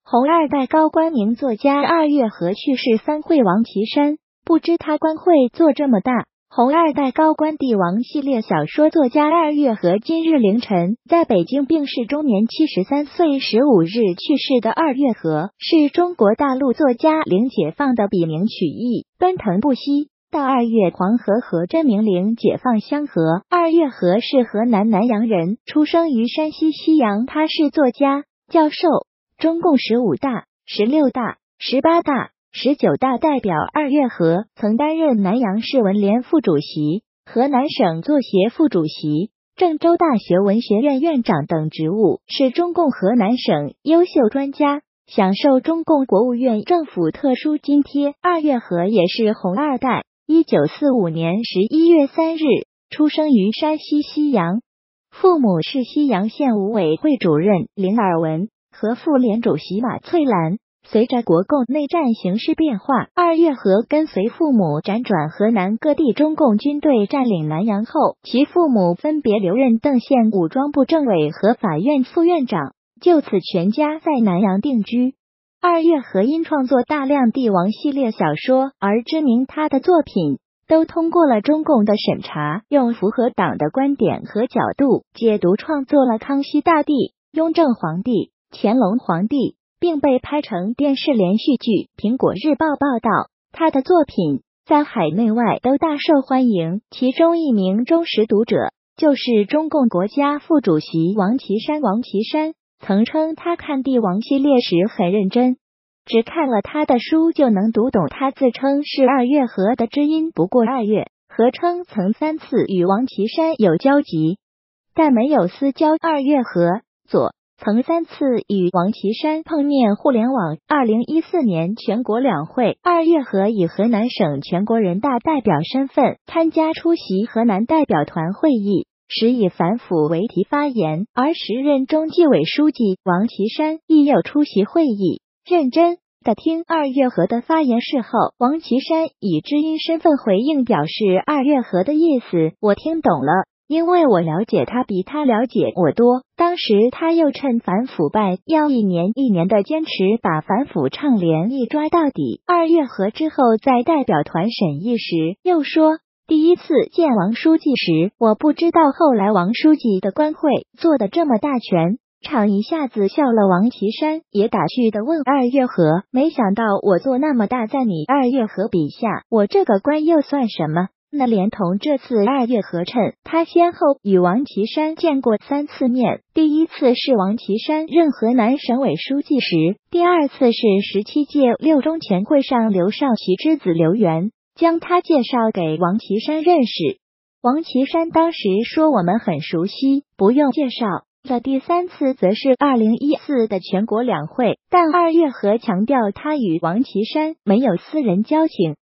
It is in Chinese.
红二代高官名作家二月河去世3会王岐山，不知他官会做这么大。红二代高官帝王系列小说作家二月河今日凌晨在北京病逝，终年73岁15日去世的二月河是中国大陆作家零解放的笔名取义，奔腾不息。到2月黄河河真名零解放相合。二月河是河南南阳人，出生于山西西阳。他是作家、教授，中共15大、16大、18大、19大代表。二月河曾担任南阳市文联副主席、河南省作协副主席、郑州大学文学院院长等职务，是中共河南省优秀专家，享受中共国务院政府特殊津贴。二月河也是红二代。1945年11月3日出生于山西西阳，父母是西阳县五委会主任林尔文和妇联主席马翠兰。随着国共内战形势变化，二月河跟随父母辗转河南各地，中共军队占领南阳后，其父母分别留任邓县武装部政委和法院副院长，就此全家在南阳定居。二月河因创作大量帝王系列小说而知名，他的作品都通过了中共的审查，用符合党的观点和角度解读创作了康熙大帝、雍正皇帝、乾隆皇帝，并被拍成电视连续剧。苹果日报报道，他的作品在海内外都大受欢迎，其中一名忠实读者就是中共国家副主席王岐山。王岐山曾称他看帝王系列时很认真，只看了他的书就能读懂。他自称是二月河的知音，不过二月河称曾3次与王岐山有交集，但没有私交。二月河左曾3次与王岐山碰面。互联网2014年全国两会，二月河以河南省全国人大代表身份参加出席河南代表团会议时，以反腐为题发言，而时任中纪委书记王岐山亦有出席会议，认真的听二月河的发言。事后，王岐山以知音身份回应，表示二月河的意思我听懂了，因为我了解他比他了解我多。当时他又趁反腐败要一年的坚持，把反腐倡廉一抓到底。二月河之后在代表团审议时又说，第一次见王书记时，我不知道后来王书记的官会做得这么大，全场一下子笑了。王岐山也打趣的问二月河，没想到我做那么大，在你二月河笔下，我这个官又算什么？那连同这次二月河称，他先后与王岐山见过3次面，第一次是王岐山任河南省委书记时，第二次是17届6中全会上刘少奇之子刘源将他介绍给王岐山认识。王岐山当时说我们很熟悉，不用介绍了。第3次则是2014的全国两会，但二月河强调他与王岐山没有私人交情，